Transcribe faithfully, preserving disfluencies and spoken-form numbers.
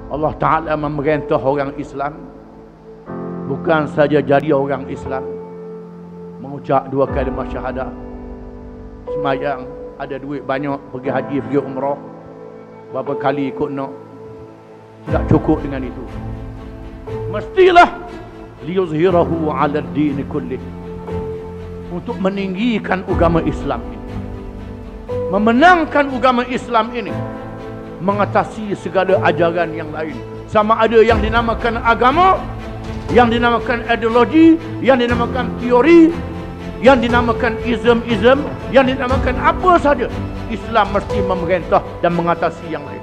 Allah Ta'ala memerintah orang Islam bukan saja jadi orang Islam, mengucap dua kalimah syahadah, semayang, ada duit banyak, pergi haji, pergi umrah, berapa kali ikut nak, tidak cukup dengan itu. Mestilah liyuzhirahu 'ala ad-din kullih, untuk meninggikan agama Islam ini, memenangkan agama Islam ini, mengatasi segala ajaran yang lain. Sama ada yang dinamakan agama, yang dinamakan ideologi, yang dinamakan teori, yang dinamakan ism-ism, yang dinamakan apa saja, Islam mesti memerintah dan mengatasi yang lain.